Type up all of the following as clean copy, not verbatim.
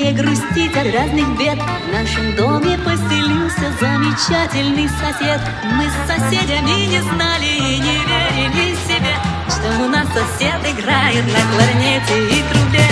не грустить от разных бед. В нашем доме поселился замечательный сосед. Мы с соседями не знали и не верили себе, что у нас сосед играет на кларнете и трубе.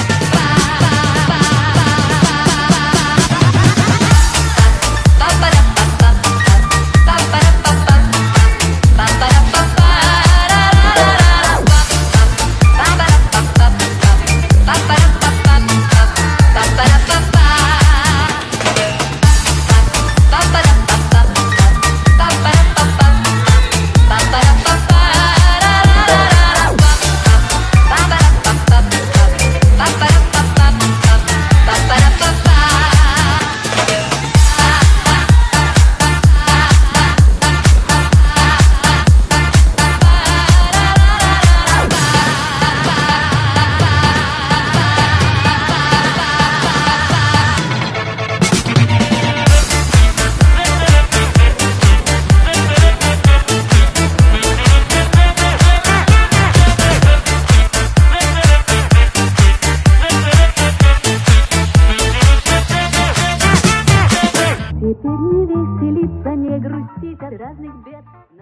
Теперь не веселиться, не грустить от разных бед.